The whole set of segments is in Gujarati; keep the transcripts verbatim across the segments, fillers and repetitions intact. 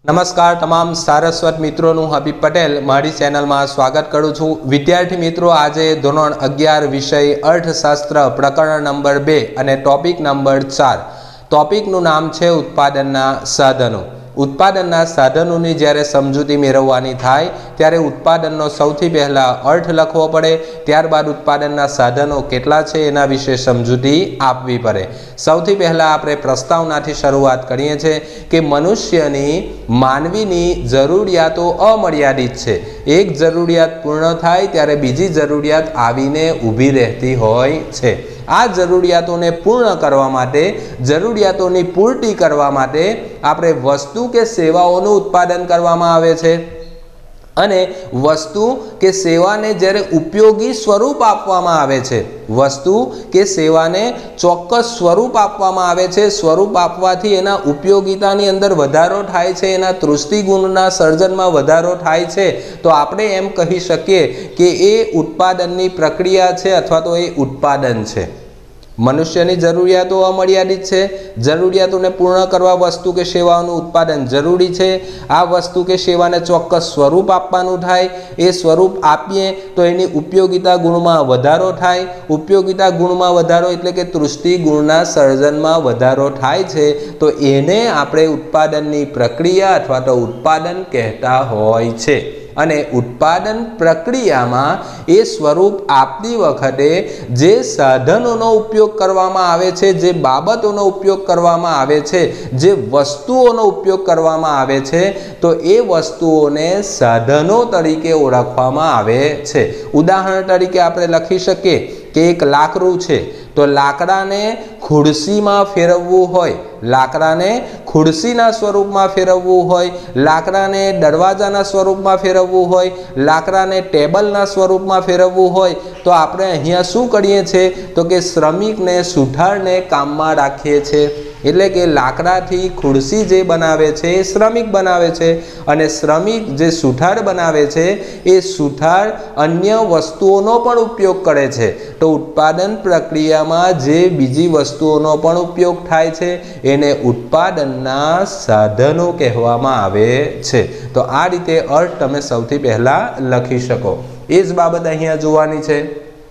नमस्कार तमाम सारस्वत मित्रों हबीब पटेल मारी चेनल में स्वागत करूँ छूँ। विद्यार्थी मित्रों आज धोरण अगियार विषय अर्थशास्त्र प्रकरण नंबर बे अने टॉपिक नंबर चार। टॉपिकनु नाम है उत्पादनना साधनों। उत्पादनना साधनों ज्यारे समजूती मेळववानी थाय त्यारे उत्पादननो सौथी पहला अर्थ लखवो पड़े, त्यारबाद उत्पादनना साधनों केटला छे एना विषे समजूती आपवी पड़े। सौथी पहला आपणे प्रस्तावनाथी शरूआत करीए छे कि मनुष्यनी मानवीनी जरूरियातो अमर्यादित छे। एक जरूरियात पूर्ण थाय त्यारे बीजी जरूरियात आवीने ऊभी रहती होय छे। आ जरूरियातों ने पूर्ण करवा माटे, जरूरियातों की पूर्ति करवा माटे आपणे वस्तु के सेवाओं उत्पादन करवामां आवे छे अने वस्तु के सेवा ने ज्यारे उपयोगी स्वरूप आपवामां आवे छे, वस्तु के सेवा ने चोक्कस स्वरूप आपवामां आवे छे। स्वरूप आपवाथी एना उपयोगितानी अंदर वधारो थाय छे, एना तृष्टि गुणना सर्जनमा वधारो थाय छे। तो आपणे एम कही शकीए कि ए उत्पादननी प्रक्रिया छे अथवा तो ए उत्पादन छे। मनुष्यनी जरूरियातो अमर्यादित छे, जरूरियातों ने पूर्ण करवा वस्तु के सेवाओं उत्पादन जरूरी छे। आ वस्तु के सेवा ने चोक्कस स्वरूप आपवानुं थाय, ए स्वरूप आपीए तो एनी उपयोगिता गुणमां वधारो थाय। उपयोगिता गुणमां वधारो एटले के तृष्टि गुणना सर्जनमां वधारो थाय छे। तो एने आपणे उत्पादननी प्रक्रिया अथवा तो उत्पादन कहेता होय छे। अने उत्पादन प्रक्रिया में ए स्वरूप आपती वखते जे साधनों उपयोग करवामां आवे छे, जे बाबतों उपयोग करवामां आवे छे, जे वस्तुओं उपयोग करवामां आवे छे, तो ए वस्तुओने साधनों तरीके ओळखवामां आवे छे। उदाहरण तरीके आपणे लखी शकीए कि एक लाकड़ू छे, तो लाकड़ा ने खुर्सी में फेरववू होय, लाकड़ा ने खुर्सीना स्वरूप में फेरववू होय, लाकड़ा ने दरवाजाना स्वरूप में फेरववू होय, लाकड़ा ने टेबलना स्वरूप में फेरववू होय, तो आपणे अहींया शुं करीए छे तो कि श्रमिक ने सुथार ने काम में राखीए छे। एटले के लाकड़ाथी खुर्सी जे बनावे छे श्रमिक बनावे छे अने श्रमिक जे सुथार बनावे छे ए सुथार अन्य वस्तुओनो पण उपयोग करे छे। तो उत्पादन प्रक्रिया में जे बीजी वस्तुओनो पण उपयोग थाय छे एने उत्पादनना साधनो कहेवामां आवे छे। तो आ रीते अर्थ तमे सौथी पहला लखी शको। ए ज बाबत अहींया जोवानी छे।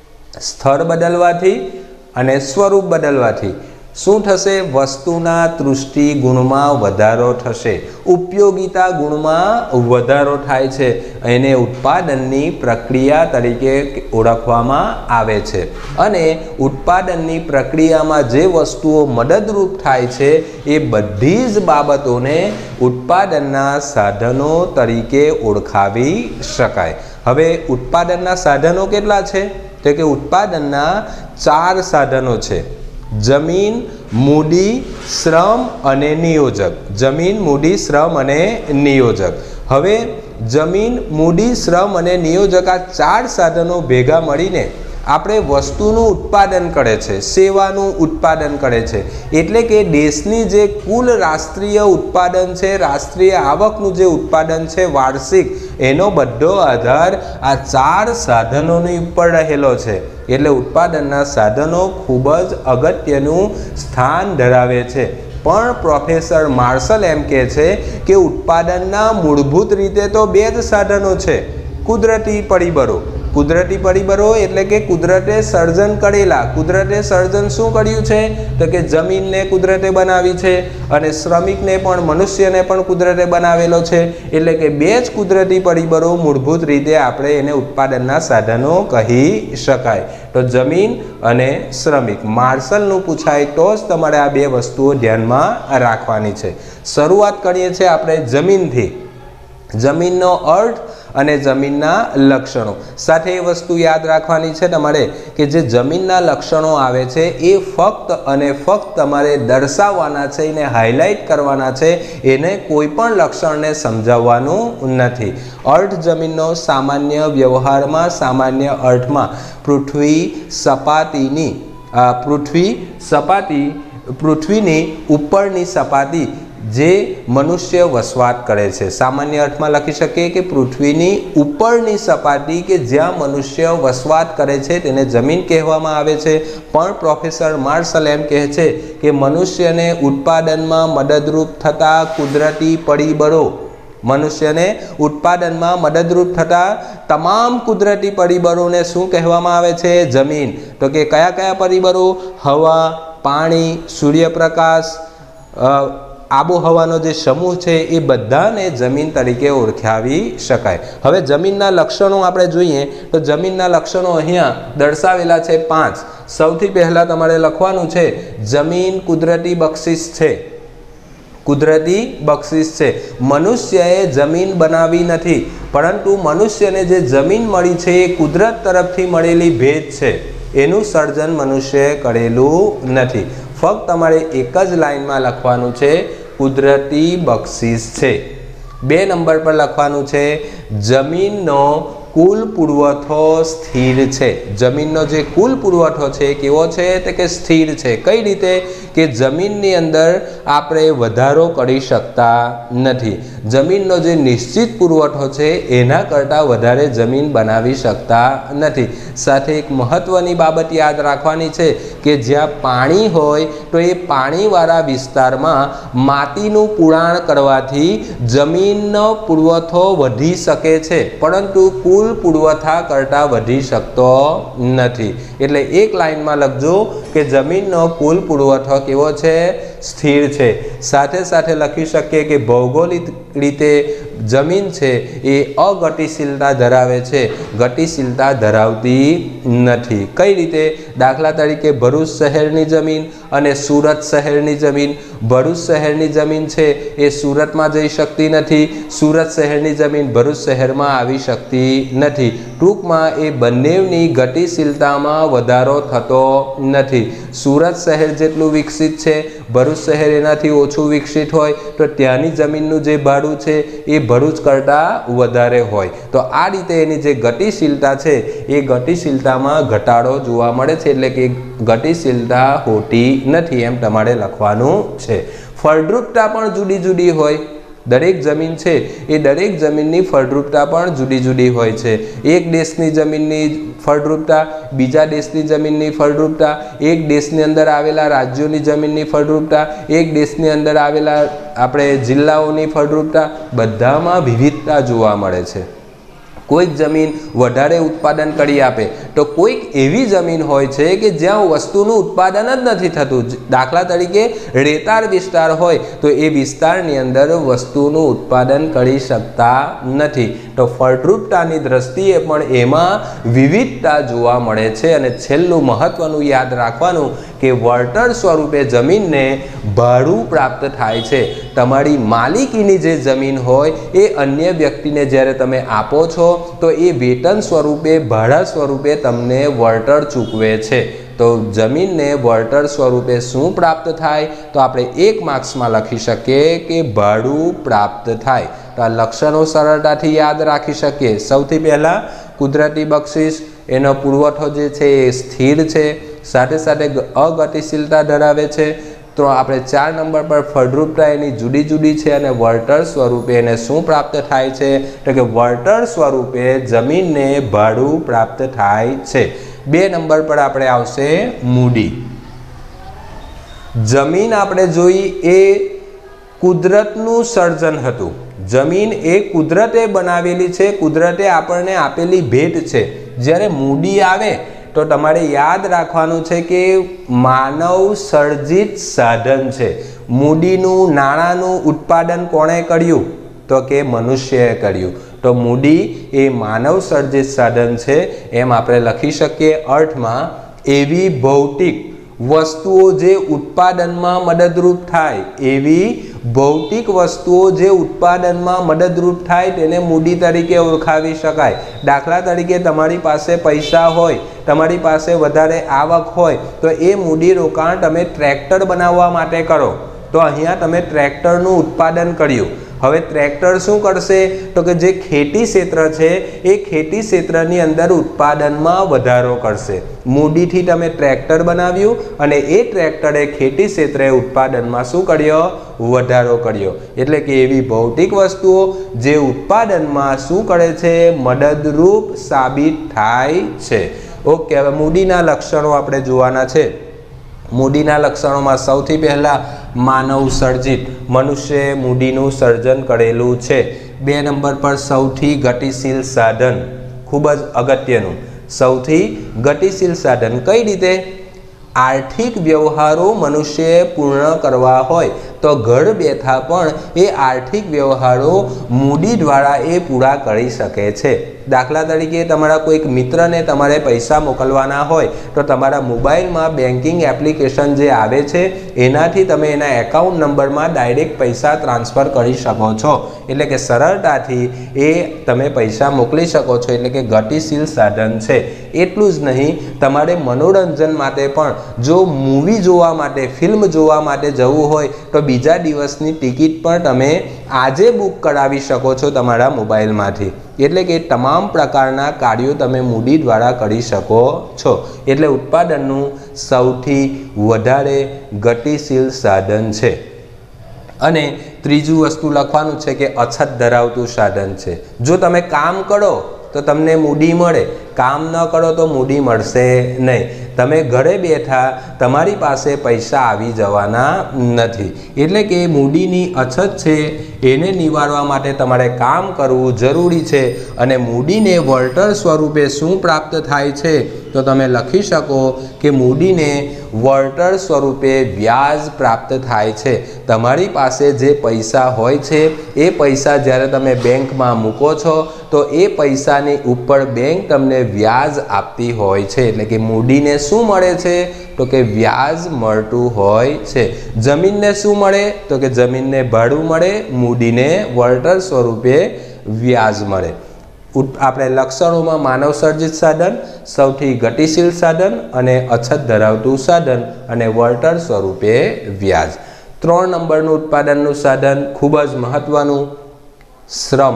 स्थळ बदलवाथी अने स्वरूप बदलवाथी शुं थशे? वस्तुना तृष्टि गुणमां वधारो थशे, उपयोगिता गुणमां वधारो थाय छे। एने उत्पादननी प्रक्रिया तरीके ओळखवामां आवे छे। अने उत्पादननी प्रक्रियामां जे वस्तुओ मददरूप थाय छे ए बधी ज बाबतोने उत्पादनना साधनो तरीके ओळखावी शकाय। हवे उत्पादनना साधनो केटला छे? तो के उत्पादनना चार साधनो छे। जमीन, मूडी, श्रम अने नियोजक। जमीन, मूडी, श्रम अने नियोजक। हवे जमीन, मूडी, श्रम अने नियोजक आ चार साधनों भेगा मळीने आपणे वस्तुनुं उत्पादन करे छे, सेवानुं उत्पादन करे छे। एटले के देशनी जे कुल राष्ट्रीय उत्पादन छे, राष्ट्रीय आवकनुं जे उत्पादन छे वार्षिक, एनो बधो आधार आ चार साधनोनी उपर रहेलो छे। एटले उत्पादनना साधनो खूब ज अगत्यनुं स्थान धरावे छे। पण प्रोफेसर मार्शल एम कहे छे कि उत्पादनना मूलभूत रीते तो बे ज साधनो छे। कुदरती परिबळो, कुदरती परिबळो एटले के कुदरते सर्जन करेला। कुदरते सर्जन शुं कर्युं छे तो कि जमीन ने कुदरते बनावी छे अने श्रमिक ने पण मनुष्य ने पण कुदरते बनावेलो छे। एटले के बे ज कुदरती परिबळो मूलभूत रीते आपणे एने उत्पादनना साधनो कही शकाय। तो जमीन अने श्रमिक मार्शलनुं पूछाय तो ज तमारे आ बे वस्तुओ ध्यानमां राखवानी छे। शरूआत करीए छे आपणे जमीनथी। जमीननो अर्थ अने जमीनना लक्षणों साथे वस्तु याद राखवानी छे तमारे कि जे जमीनना लक्षणों आवे छे ए फक्त अने फक्त तमारे दर्शाववाना छे, एने हाइलाइट करवाना छे, एने कोईपण लक्षणने समजाववानुं नथी। अर्थ जमीननो सामान्य व्यवहारमां सामान्य अर्थमां पृथ्वी सपाटीनी पृथ्वी सपाटी पृथ्वीनी उपरनी सपाटी જે મનુષ્ય વસવાટ કરે છે। સામાન્ય અર્થમાં લખી શકીએ કે પૃથ્વીની ઉપરની સપાટી કે જ્યાં મનુષ્ય વસવાટ કરે છે તેને જમીન કહેવામાં આવે છે। પણ પ્રોફેસર માર્શલ એમ કહે છે કે મનુષ્યને ઉત્પાદનમાં મદદરૂપ થતા કુદરતી પરિબળો મનુષ્યને ઉત્પાદનમાં મદદરૂપ થતા તમામ કુદરતી પરિબળોને શું કહેવામાં આવે છે? જમીન। તો કે કયા કયા પરિબળો? હવા, પાણી, સૂર્યપ્રકાશ, આબોહવાનો જે સમૂહ છે એ બધાને જમીન તરીકે ઓળખાવી શકાય। હવે જમીનના લક્ષણો આપણે જોઈએ તો જમીનના લક્ષણો અહીંયા દર્શાવેલા છે પાંચ। સૌથી પહેલા તમારે લખવાનું છે જમીન કુદરતી બક્ષિસ છે। કુદરતી બક્ષિસ છે। મનુષ્યએ જમીન બનાવી નથી, પરંતુ મનુષ્યને જે જમીન મળી છે એ કુદરત તરફથી મળેલી ભેટ છે। એનું સર્જન મનુષ્યએ કરેલું નથી। ફક્ત તમારે એક જ લાઈનમાં લખવાનું છે કુદરતી બક્ષિસ છે। બે નંબર પર લખવાનું છે જમીનનો કુલ પુરવઠો સ્થિર છે। જમીનનો જે કુલ પુરવઠો છે કેવો છે? તો કે સ્થિર છે। કઈ રીતે? કે જમીનની અંદર આપણે વધારો કરી શકતા નથી। જમીનનો જે નિશ્ચિત પુરવઠો છે એના કરતાં વધારે જમીન બનાવી શકતા નથી। સાથે એક મહત્વની બાબત યાદ રાખવાની છે કે જ્યાં પાણી હોય તો એ પાણીવાળા વિસ્તારમાં માટીનું પુરાણ કરવાથી જમીનનો પુરવઠો વધી શકે છે, પરંતુ કુલ પુરવઠા કરતાં વધી શકતો નથી। એટલે એક લાઈનમાં લખજો કે જમીનનો કુલ પુરવઠો કેવો છે? સ્થિર છે। સાથે સાથે લખી શકીએ કે ભૌગોલિક રીતે જમીન છે એ અગતિશીલતા ધરાવે છે, ગતિશીલતા ધરાવતી નથી। કઈ રીતે? દાખલા તરીકે ભરૂચ શહેરની જમીન અને સુરત શહેરની જમીન। ભરૂચ શહેરની જમીન છે એ સુરતમાં જઈ શકતી નથી, સુરત શહેરની જમીન ભરૂચ શહેરમાં આવી શકતી નથી। ટૂંકમાં એ બંનેની ગતિશીલતામાં વધારો થતો નથી। સુરત શહેર જેટલું વિકસિત છે, ભરૂચ શહેર એનાથી ઓછું વિકસિત હોય તો ત્યાંની જમીનનું જે ભાડું છે એ ભરૂચ કરતાં વધારે હોય। તો આ રીતે એની જે ગતિશીલતા છે એ ગતિશીલતામાં ઘટાડો જોવા મળે છે, એટલે કે ગતિશીલતા હોતી નથી એમ તમારે લખવાનું છે। ફળદ્રુપતા પણ જુદી જુદી હોય। દરેક જમીન છે એ દરેક જમીનની ફળદ્રુપતા પણ જુદી જુદી હોય છે। એક દેશની જમીનની ફળદ્રુપતા, બીજા દેશની જમીનની ફળદ્રુપતા, એક દેશની અંદર આવેલા રાજ્યોની જમીનની ફળદ્રુપતા, એક દેશની અંદર આવેલા આપણે જિલ્લાઓની ફળદ્રુપતા, બધામાં વિવિધતા જોવા મળે છે। કોઈક જમીન વધારે ઉત્પાદન કરી આપે તો કોઈક એવી જમીન હોય છે કે જ્યાં વસ્તુનું ઉત્પાદન જ નથી થતું। દાખલા તરીકે રેતાળ વિસ્તાર હોય તો એ વિસ્તારની અંદર વસ્તુનું ઉત્પાદન કરી શકતા નથી। તો ફળદ્રુપતાની દ્રષ્ટિએ પણ એમાં વિવિધતા જોવા મળે છે। અને છેલ્લું મહત્વનું યાદ રાખવાનું કે વળતર સ્વરૂપે જમીનને ભાડું પ્રાપ્ત થાય છે। તમારી માલિકીની જે જમીન હોય એ અન્ય વ્યક્તિને જ્યારે તમે આપો છો તો એ વેતન સ્વરૂપે, ભાડા સ્વરૂપે તમને વળતર ચૂકવે છે। તો જમીનને વળતર સ્વરૂપે શું પ્રાપ્ત થાય? તો આપણે એક માર્ક્સમાં લખી શકીએ કે ભાડું પ્રાપ્ત થાય। તો આ લક્ષણો સરળતાથી યાદ રાખી શકીએ। સૌથી પહેલાં કુદરતી બક્ષિસ, એનો પુરવઠો જે છે એ સ્થિર છે, સાથે સાથે અગતિશીલતા ધરાવે છે। તો આપણે ચાર નંબર પર ફળદ્રુપતા એની જુદી જુદી છે અને વળતર સ્વરૂપે એને શું પ્રાપ્ત થાય છે? તો કે વળતર સ્વરૂપે જમીનને ભાડું પ્રાપ્ત થાય છે। બે નંબર પર આપણે આવશે મૂડી। જમીન આપણે જોઈ એ કુદરતનું સર્જન હતું। જમીન એ કુદરતે બનાવેલી છે, કુદરતે આપણને આપેલી ભેટ છે। જ્યારે મૂડી આવે તો તમારે યાદ રાખવાનું છે કે માનવ સર્જિત સાધન છે। મૂડીનું, નાણાંનું ઉત્પાદન કોણે કર્યું? તો કે મનુષ્યએ કર્યું। તો મૂડી એ માનવ સર્જિત સાધન છે એમ આપણે લખી શકીએ। અર્થમાં એવી ભૌતિક વસ્તુઓ જે ઉત્પાદનમાં મદદરૂપ થાય, એવી ભૌતિક વસ્તુઓ જે ઉત્પાદનમાં મદદરૂપ થાય તેને મૂડી તરીકે ઓળખાવી શકાય। દાખલા તરીકે તમારી પાસે પૈસા હોય, તમારી પાસે વધારે આવક હોય તો એ મૂડી રોકાણ તમે ટ્રેક્ટર બનાવવા માટે કરો, તો અહીંયા તમે ટ્રેક્ટરનું ઉત્પાદન કર્યું। હવે ટ્રેક્ટર શું કરશે તો કે જે ખેતી ક્ષેત્ર છે એ ખેતી ક્ષેત્રની અંદર ઉત્પાદનમાં વધારો કરશે। મૂડીથી તમે ટ્રેક્ટર બનાવ્યું અને એ ટ્રેક્ટરે ખેતી ક્ષેત્રે ઉત્પાદનમાં શું કર્યો? વધારો કર્યો। એટલે કે એવી ભૌતિક વસ્તુઓ જે ઉત્પાદનમાં શું કરે છે? મદદરૂપ સાબિત થાય છે। ઓકે, હવે મૂડીના લક્ષણો આપણે જોવાના છે। મૂડીના લક્ષણોમાં સૌથી પહેલા માનવ સર્જિત, મનુષ્યએ મૂડીનું સર્જન કરેલું છે। બે નંબર પર સૌથી ગતિશીલ સાધન, ખૂબ જ અગત્યનું, સૌથી ગતિશીલ સાધન કઈ રીતે? આર્થિક વ્યવહારો મનુષ્યએ પૂર્ણ કરવા હોય તો ઘર બેઠા પણ એ આર્થિક વ્યવહારો મૂડી દ્વારા એ પૂરા કરી શકે છે। દાખલા તરીકે તમારા કોઈક મિત્રને તમારે પૈસા મોકલવાના હોય તો તમારા મોબાઈલમાં બેન્કિંગ એપ્લિકેશન જે આવે છે એનાથી તમે એના એકાઉન્ટ નંબરમાં ડાયરેક્ટ પૈસા ટ્રાન્સફર કરી શકો છો। એટલે કે સરળતાથી એ તમે પૈસા મોકલી શકો છો। એટલે કે ગતિશીલ સાધન છે। એટલું જ નહીં, તમારે મનોરંજન માટે પણ જો મૂવી જોવા માટે, ફિલ્મ જોવા માટે જવું હોય તો બીજા દિવસની ટિકિટ પણ તમે આજે બુક કરાવી શકો છો તમારા મોબાઈલમાંથી। એટલે કે તમામ પ્રકારના કાર્યો તમે મૂડી દ્વારા કરી શકો છો। એટલે ઉત્પાદનનું સૌથી વધારે ગતિશીલ સાધન છે। અને ત્રીજું વસ્તુ લખવાનું છે કે અછત ધરાવતું સાધન છે। જો તમે કામ કરો તો તમને મૂડી મળે, કામ ન કરો તો મૂડી મળશે નહીં। તમે ઘરે બેઠા તમારી પાસે પૈસા આવી જવાના નથી। એટલે કે મૂડીની અછત છે એને નિવારવા માટે તમારે કામ કરવું જરૂરી છે। અને મૂડીને વળતર સ્વરૂપે શું પ્રાપ્ત થાય છે તો તમે લખી શકો કે મૂડીને વળતર સ્વરૂપે વ્યાજ પ્રાપ્ત થાય છે। તમારી પાસે જે પૈસા હોય છે એ પૈસા જ્યારે તમે બેંકમાં મૂકો છો તો એ પૈસાની ઉપર બેંક તમને વ્યાજ આપતી હોય છે। એટલે કે મૂડીને શું મળે છે તો કે વ્યાજ મળતું હોય છે। જમીનને શું મળે તો કે જમીનને ભાડું મળે, મૂડીને વળતર સ્વરૂપે વ્યાજ મળે। આપણે લક્ષણોમાં માનવ સર્જિત સાધન, સૌથી ગતિશીલ સાધન અને અછત ધરાવતું સાધન અને વળતર સ્વરૂપે વ્યાજ। ત્રણ નંબરનું ઉત્પાદનનું સાધન ખૂબ જ મહત્વનું, શ્રમ।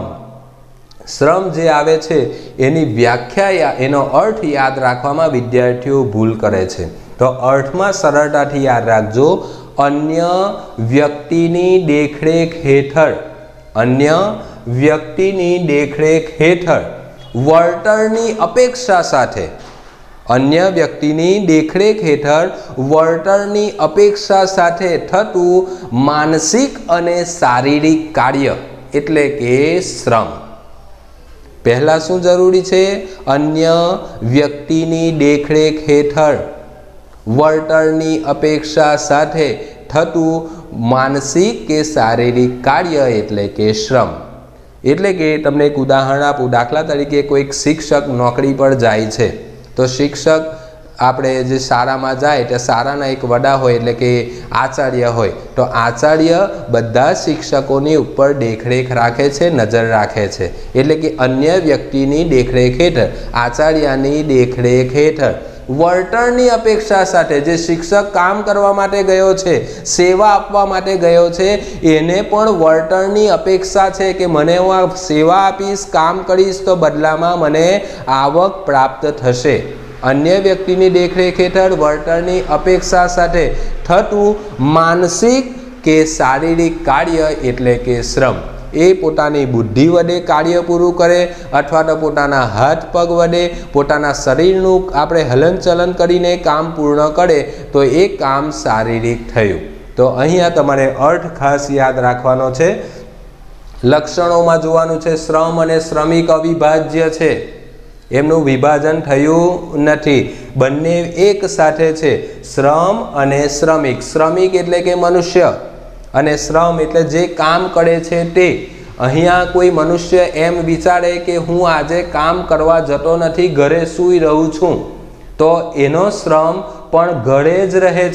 શ્રમ જે આવે છે એની વ્યાખ્યા, એનો અર્થ યાદ રાખવામાં વિદ્યાર્થીઓ ભૂલ કરે છે। તો અર્થમાં સરળતાથી યાદ રાખજો, અન્ય વ્યક્તિની દેખરેખ હેઠળ, અન્ય વ્યક્તિની દેખરેખ હેઠળ વળતરની અપેક્ષા સાથે, અન્ય વ્યક્તિની દેખરેખ હેઠળ વળતરની અપેક્ષા સાથે થતું માનસિક અને શારીરિક કાર્ય એટલે કે શ્રમ। પહેલા શું જરૂરી છે? અન્ય વ્યક્તિની દેખરેખ હેઠળ વળતરની અપેક્ષા સાથે થતું માનસિક કે શારીરિક કાર્ય એટલે કે શ્રમ। એટલે કે તમને એક ઉદાહરણ આપું। દાખલા તરીકે કોઈક શિક્ષક નોકરી પર જાય છે તો શિક્ષક આપણે જે શાળામાં જાય તો શાળાના એક વડા હોય એટલે કે આચાર્ય હોય તો આચાર્ય બધા શિક્ષકોની ઉપર દેખરેખ રાખે છે, નજર રાખે છે। એટલે કે અન્ય વ્યક્તિની દેખરેખ હેઠળ, આચાર્યની દેખરેખ હેઠળ વળતરની અપેક્ષા સાથે જે શિક્ષક કામ કરવા માટે ગયો છે, સેવા આપવા માટે ગયો છે, એને પણ વળતરની અપેક્ષા છે કે મને હું આ સેવા આપીશ, કામ કરીશ તો બદલામાં મને આવક પ્રાપ્ત થશે। અન્ય વ્યક્તિની દેખરેખ હેઠળ વળતરની અપેક્ષા સાથે થતું માનસિક કે શારીરિક કાર્ય એટલે કે શ્રમ। એ પોતાની બુદ્ધિ વડે કાર્ય પૂરું કરે અથવા તો પોતાના હાથ પગ વડે પોતાના શરીરનું આપણે હલનચલન કરીને કામ પૂર્ણ કરે તો એ કામ શારીરિક થયું। તો અહીંયા તમારે અર્થ ખાસ યાદ રાખવાનો છે। લક્ષણોમાં જોવાનું છે, શ્રમ અને શ્રમિક અવિભાજ્ય છે, એમનું વિભાજન થયું નથી, બંને એક સાથે છે। શ્રમ અને શ્રમિક, શ્રમિક એટલે કે મનુષ્ય અને શ્રમ એટલે જે કામ કરે છે તે। અહીંયા કોઈ મનુષ્ય એમ વિચારે કે હું આજે કામ કરવા જતો નથી, ઘરે સૂઈ રહું છું, તો એનો શ્રમ પણ ઘરે જ રહે છે।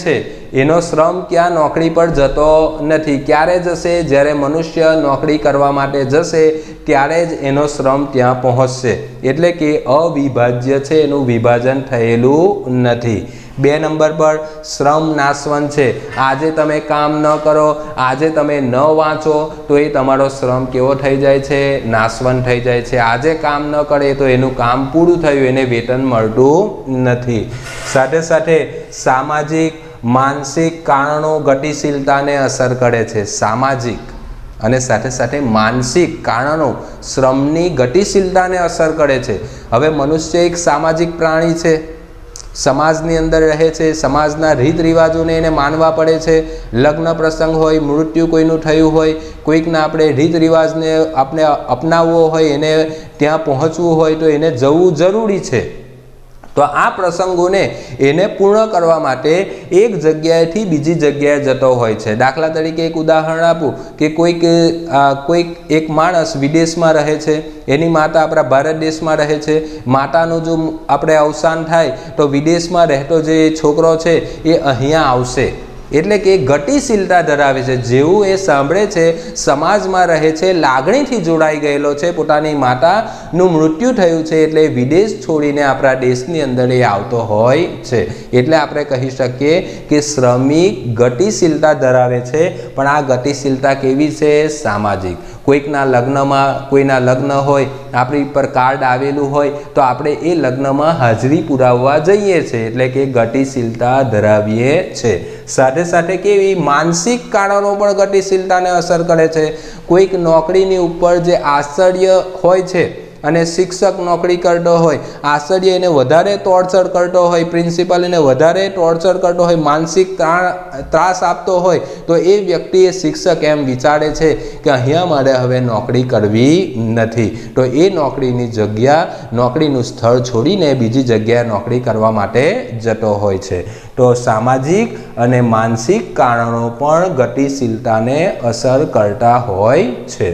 એનો શ્રમ ક્યાં નોકરી પર જતો નથી. ક્યારે જશે? જ્યારે મનુષ્ય નોકરી કરવા માટે જશે ત્યારે જ એનો શ્રમ ત્યાં પહોંચશે. એટલે કે અવિભાજ્ય છે, એનું વિભાજન થયેલું નથી. બે નંબર પર શ્રમ નાશવંત છે. આજે તમે કામ ન કરો, આજે તમે ન વાંચો તો એ તમારો શ્રમ કેવો થઈ જાય છે? નાશવંત થઈ જાય છે. આજે કામ ન કરે તો એનું કામ પૂરું થયું, એને વેતન મળતું નથી. સાથે સાથે સામાજિક માનસિક કારણો ગતિશીલતાને અસર કરે છે. સામાજિક અને સાથે સાથે માનસિક કારણો શ્રમની ગતિશીલતાને અસર કરે છે. હવે મનુષ્ય એક સામાજિક પ્રાણી છે, સમાજની અંદર રહે છે, સમાજના રીત રિવાજોને એને માનવા પડે છે. લગ્ન પ્રસંગ હોય, મૃત્યુ કોઈનું થયું હોય, કોઈકના આપણે રીત રિવાજને આપણે અપનાવવો હોય, એને ત્યાં પહોંચવું હોય તો એને જવું જરૂરી છે. તો આ પ્રસંગોને એને પૂર્ણ કરવા માટે એક જગ્યાએથી બીજી જગ્યાએ જતો હોય છે. દાખલા તરીકે એક ઉદાહરણ આપું કે કોઈક કોઈક એક માણસ વિદેશમાં રહે છે, એની માતા આપણા ભારત દેશમાં રહે છે. માતાનું જો આપણે અવસાન થાય તો વિદેશમાં રહેતો જે છોકરો છે એ અહીંયા આવશે. એટલે કે ગતિશીલતા ધરાવે છે. જેવું એ સાંભળે છે, સમાજમાં રહે છે, લાગણીથી જોડાઈ ગયેલો છે, પોતાની માતાનું મૃત્યુ થયું છે એટલે વિદેશ છોડીને આપણા દેશની અંદર એ આવતો હોય છે. એટલે આપણે કહી શકીએ કે શ્રમિક ગતિશીલતા ધરાવે છે. પણ આ ગતિશીલતા કેવી છે? સામાજિક. કોઈકના લગ્નમાં કોઈના લગ્ન હોય, આપણી પર કાર્ડ આવેલું હોય તો આપણે એ લગ્નમાં હાજરી પુરાવવા જઈએ છીએ. એટલે કે ગતિશીલતા ધરાવીએ છે. સાથે સાથે કેવી માનસિક કારણો પણ ગતિશીલતાને અસર કરે છે. કોઈક નોકરીની ઉપર જે આશ્ચર્ય હોય છે અને શિક્ષક નોકરી કરતો હોય, આશ્ચર્ય એને વધારે ટોર્ચર કરતો હોય, પ્રિન્સિપલ એને વધારે ટોર્ચર કરતો હોય, માનસિક ત્રાસ આપતો હોય તો એ વ્યક્તિ એ શિક્ષક એમ વિચારે છે કે અહીંયા મારે હવે નોકરી કરવી નથી. તો એ નોકરીની જગ્યા, નોકરીનું સ્થળ છોડીને બીજી જગ્યાએ નોકરી કરવા માટે જતો હોય છે. તો સામાજિક અને માનસિક કારણો પણ ગતિશીલતાને અસર કરતા હોય છે.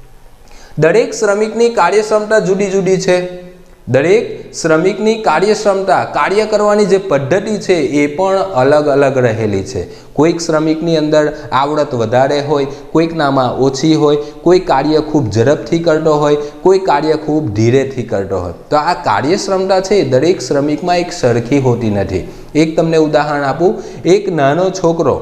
દરેક શ્રમિકની કાર્યક્ષમતા જુદી જુદી છે. દરેક શ્રમિકની કાર્યક્ષમતા, કાર્ય કરવાની જે પદ્ધતિ છે એ પણ અલગ અલગ રહેલી છે. કોઈક શ્રમિકની અંદર આવડત વધારે હોય, કોઈકનામાં ઓછી હોય, કોઈ કાર્ય ખૂબ ઝડપથી કરતો હોય, કોઈ કાર્ય ખૂબ ધીરેથી કરતો હોય. તો આ કાર્યક્ષમતા છે દરેક શ્રમિકમાં એક સરખી હોતી નથી. એક તમને ઉદાહરણ આપું. એક નાનો છોકરો,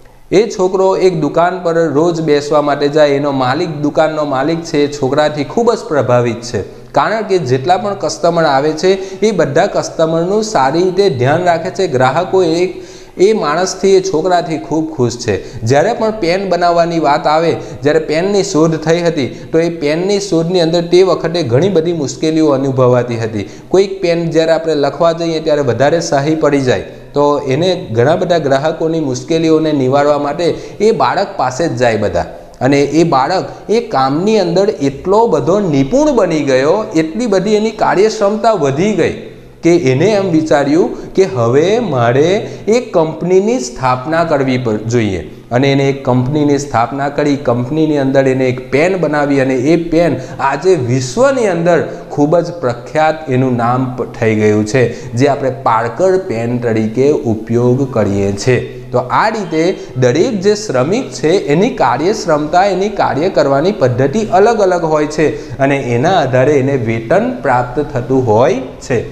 એ છોકરો એક દુકાન પર રોજ બેસવા માટે જાય. એનો માલિક, દુકાનનો માલિક છે, છોકરાથી ખૂબ જ પ્રભાવિત છે. કારણ કે જેટલા પણ કસ્ટમર આવે છે એ બધા કસ્ટમરનું સારી રીતે ધ્યાન રાખે છે. ગ્રાહકો એક એ માણસથી, એ છોકરાથી ખૂબ ખુશ છે. જ્યારે પણ પેન બનાવવાની વાત આવે, જ્યારે પેનની શોધ થઈ હતી તો એ પેનની શોધની અંદર તે વખતે ઘણી બધી મુશ્કેલીઓ અનુભવાતી હતી. કોઈક પેન જ્યારે આપણે લખવા જઈએ ત્યારે વધારે શાહી પડી જાય તો એને ઘણા બધા ગ્રાહકોની મુશ્કેલીઓને નિવારવા માટે એ બાળક પાસે જ જાય બધા. અને એ બાળક એ કામની અંદર એટલો બધો નિપુણ બની ગયો, એટલી બધી એની કાર્યક્ષમતા વધી ગઈ કે એને એમ વિચાર્યું કે હવે મારે એક કંપનીની સ્થાપના કરવી જોઈએ. અને એને એક કંપનીની સ્થાપના કરી. કંપનીની અંદર એને એક પેન બનાવી અને એ પેન આજે વિશ્વની અંદર ખૂબ જ પ્રખ્યાત એનું નામ થઈ ગયું છે, જે આપણે પાર્કર પેન તરીકે ઉપયોગ કરીએ છીએ. તો આ રીતે દરેક જે શ્રમિક છે એની કાર્યક્ષમતા, એની કાર્ય કરવાની પદ્ધતિ અલગ અલગ હોય છે અને એના આધારે એને વેતન પ્રાપ્ત થતું હોય છે.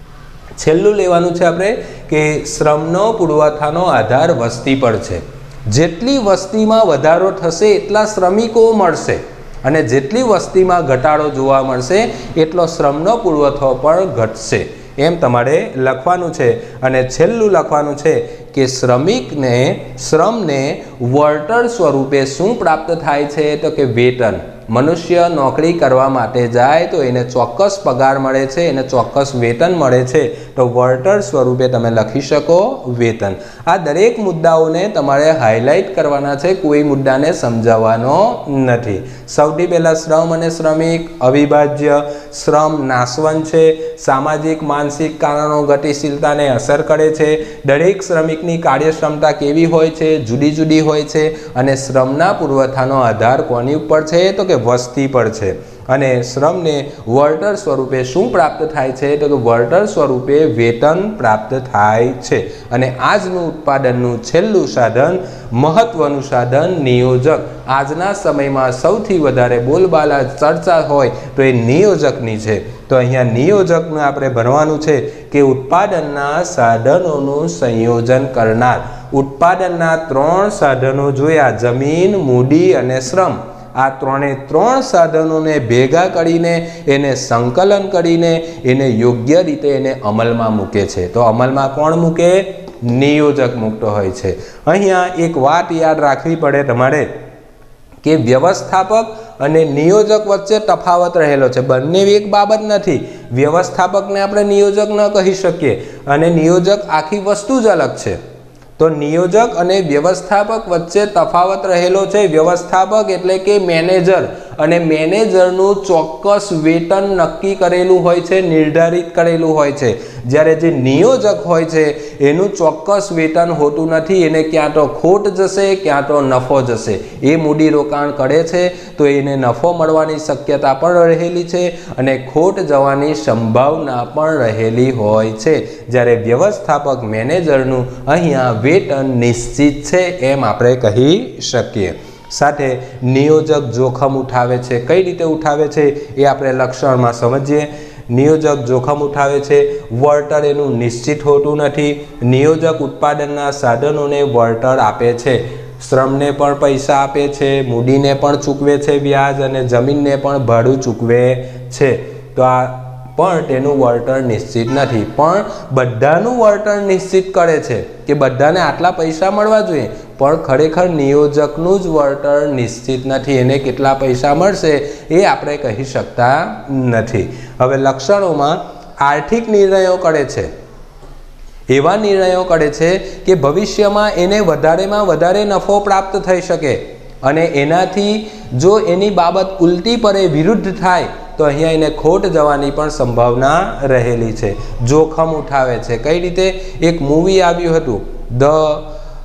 છેલ્લું લેવાનું છે આપણે કે શ્રમનો પુરવઠાનો આધાર વસ્તી પર છે. જેટલી વસ્તીમાં વધારો થશે એટલા શ્રમિકો મળશે અને જેટલી વસ્તીમાં ઘટાડો જોવા મળશે એટલો શ્રમનો પુરવઠો પણ ઘટશે. એમ તમારે લખવાનું છે. અને છેલ્લું લખવાનું છે કે શ્રમિકને શ્રમને વળતર સ્વરૂપે શું પ્રાપ્ત થાય છે? તો કે વેતન. મનુષ્ય નોકરી કરવા માટે જાય તો એને ચોક્કસ પગાર મળે છે, એને ચોક્કસ વેતન મળે છે. તો વળતર સ્વરૂપે તમે લખી શકો વેતન. આ દરેક મુદ્દાઓને તમારે હાઇલાઇટ કરવાના છે, કોઈ મુદ્દાને સમજાવવાનો નથી. સૌથી પહેલાં શ્રમ અને શ્રમિક અવિભાજ્ય, શ્રમ નાશવંત છે, સામાજિક માનસિક કારણો ગતિશીલતાને અસર કરે છે, દરેક શ્રમિકની કાર્યક્ષમતા કેવી હોય છે? જુદી જુદી હોય છે. અને શ્રમના પુરવઠાનો આધાર કોની ઉપર છે? તો કે વસ્તી પર છે અને શ્રમને વળતર સ્વરૂપે શું પ્રાપ્ત થાય છે તો કે વળતર સ્વરૂપે વેતન પ્રાપ્ત થાય છે અને આજનું ઉત્પાદનનું છેલ્લું સાધન મહત્વનું સાધન નિયોજક આજના સમયમાં સૌથી વધારે બોલબાલા ચર્ચા હોય તો એ નિયોજકની છે તો અહીંયા નિયોજકને આપણે ભણવાનું છે કે ઉત્પાદનના સાધનોનું સંયોજન કરનાર ઉત્પાદનના ત્રણ સાધનો જોયા જમીન મૂડી અને શ્રમ આ ત્રણે ત્રણ સાધનોને ભેગા કરીને એને સંકલન કરીને એને યોગ્ય રીતે એને અમલમાં મૂકે છે તો અમલમાં કોણ મૂકે નિયોજક મૂકતો હોય છે અહીંયા એક વાત યાદ રાખવી પડે તમારે કે વ્યવસ્થાપક અને નિયોજક વચ્ચે તફાવત રહેલો છે બંને એક બાબત નથી વ્યવસ્થાપકને આપણે નિયોજક ન કહી શકીએ અને નિયોજક આખી વસ્તુ જ અલગ છે તો નિયોજક અને વ્યવસ્થાપક વચ્ચે તફાવત રહેલો છે વ્યવસ્થાપક એટલે કે મેનેજર અને મેનેજરનું ચોક્કસ વેતન નક્કી કરેલું હોય છે નિર્ધારિત કરેલું હોય છે જ્યારે જે નિયોજક હોય છે એનું ચોક્કસ વેતન હોતું નથી એને ક્યાં તો ખોટ જશે ક્યાં તો નફો જશે એ મૂડી રોકાણ કરે છે તો એને નફો મળવાની શક્યતા પણ રહેલી છે અને ખોટ જવાની સંભાવના પણ રહેલી હોય છે જ્યારે વ્યવસ્થાપક મેનેજરનું અહીંયા વેતન નિશ્ચિત છે એમ આપણે કહી શકીએ સાથે નિયોજક જોખમ ઉઠાવે છે કઈ રીતે ઉઠાવે છે એ આપણે લક્ષણમાં સમજીએ નિયોજક જોખમ ઉઠાવે છે વળતર એનું નિશ્ચિત હોતું નથી નિયોજક ઉત્પાદનના સાધનોને વળતર આપે છે શ્રમને પણ પૈસા આપે છે મૂડીને પણ ચૂકવે છે વ્યાજ અને જમીનને પણ ભાડું ચૂકવે છે તો આ પણ તેનું વળતર નિશ્ચિત નથી પણ બધાનું વળતર નિશ્ચિત કરે છે કે બધાને આટલા પૈસા મળવા જોઈએ પણ ખરેખર નિયોજકનું જ વળતર નિશ્ચિત નથી એને કેટલા પૈસા મળશે એ આપણે કહી શકતા નથી હવે લક્ષણોમાં આર્થિક નિર્ણયો કરે છે એવા નિર્ણયો કરે છે કે ભવિષ્યમાં એને વધારેમાં વધારે નફો પ્રાપ્ત થઈ શકે અને એનાથી જો એની બાબત ઉલટી પડે વિરુદ્ધ થાય તો અહીંયા એને ખોટ જવાની પણ સંભાવના રહેલી છે જોખમ ઉઠાવે છે કઈ રીતે એક મૂવી આવ્યું હતું ધ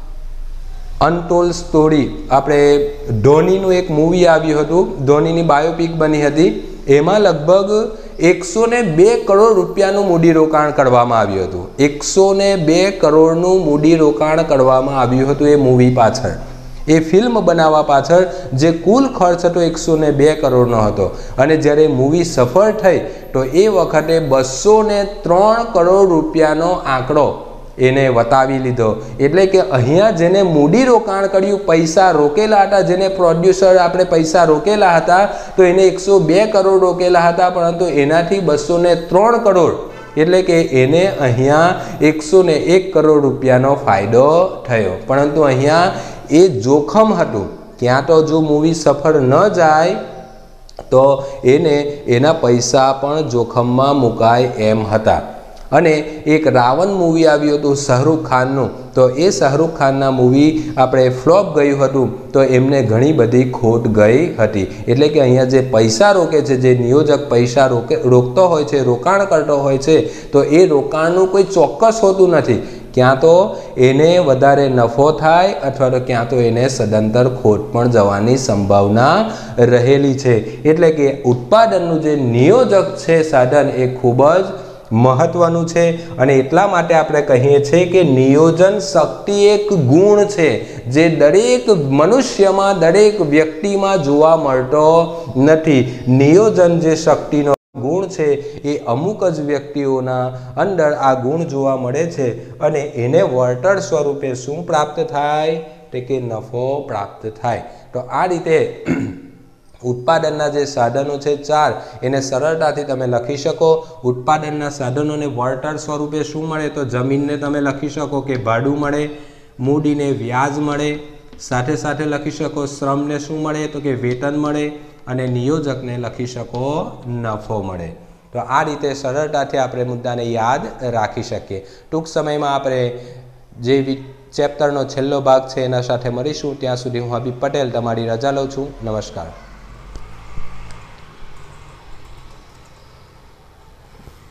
અનટોલ્ડ સ્ટોરી આપણે ધોનીનું એક મૂવી આવ્યું હતું ધોનીની બાયોપિક બની હતી એમાં લગભગ એકસો ને બે કરોડ રૂપિયાનું મૂડીરોકાણ કરવામાં આવ્યું હતું એકસો ને બે કરોડનું મૂડીરોકાણ કરવામાં આવ્યું હતું એ મૂવી પાછળ એ ફિલ્મ બનાવવા પાછળ જે કુલ ખર્ચ હતો એકસો ને બે કરોડનો હતો અને જ્યારે મૂવી સફળ થઈ તો એ વખતે બસો ને ત્રણ કરોડ રૂપિયાનો આંકડો એને વટાવી લીધો એટલે કે અહીંયા જેને મૂડી રોકાણ કર્યું પૈસા રોકેલા હતા જેને પ્રોડ્યુસર આપણે પૈસા રોકેલા હતા તો એને એકસો બે કરોડ રોકેલા હતા પરંતુ એનાથી બસો ને ત્રણ કરોડ એટલે કે એને અહીંયા એકસો ને એક કરોડ રૂપિયાનો ફાયદો થયો પરંતુ અહીંયા એ જોખમ હતું ક્યાં તો જો મૂવી સફળ ન જાય તો એને એના પૈસા પણ જોખમમાં મુકાય એમ હતા અને એક રાવણ મૂવી આવ્યું હતું શાહરૂખ ખાનનું તો એ શાહરૂખ ખાનના મૂવી આપણે ફ્લોપ ગયું હતું તો એમને ઘણી બધી ખોટ ગઈ હતી એટલે કે અહીંયા જે પૈસા રોકે છે જે નિયોજક પૈસા રોકે રોકતો હોય છે રોકાણ કરતો હોય છે તો એ રોકાણનું કોઈ ચોક્કસ હોતું નથી ક્યાં તો એને વધારે નફો થાય અથવા તો ક્યાં તો એને સદંતર ખોટ પણ જવાની સંભાવના રહેલી છે એટલે કે ઉત્પાદનનું જે નિયોજક છે સાધન એ ખૂબ જ મહત્વનું છે અને એટલા માટે આપણે કહીએ છીએ કે નિયોજન શક્તિ એક ગુણ છે જે દરેક મનુષ્યમાં દરેક વ્યક્તિમાં જોવા મળતો નથી નિયોજન જે શક્તિનો ગુણ છે એ અમુક જ વ્યક્તિઓના અંદર આ ગુણ જોવા મળે છે અને એને વળતર સ્વરૂપે શું પ્રાપ્ત થાય તે કે નફો પ્રાપ્ત થાય તો આ રીતે ઉત્પાદનના જે સાધનો છે ચાર એને સરળતાથી તમે લખી શકો ઉત્પાદનના સાધનોને વળતર સ્વરૂપે શું મળે તો જમીનને તમે લખી શકો કે ભાડું મળે મૂડીને વ્યાજ મળે સાથે સાથે લખી શકો શ્રમને શું મળે તો કે વેતન મળે અને નિયોજકને લખી શકો નફો મળે તો આ રીતે સરળતાથી આપણે મુદ્દાને યાદ રાખી શકીએ ટૂંક સમયમાં આપણે જે ચેપ્ટરનો છેલ્લો ભાગ છે એના સાથે મળીશું ત્યાં સુધી હું હબીબ પટેલ તમારી રજા લઉં છું નમસ્કાર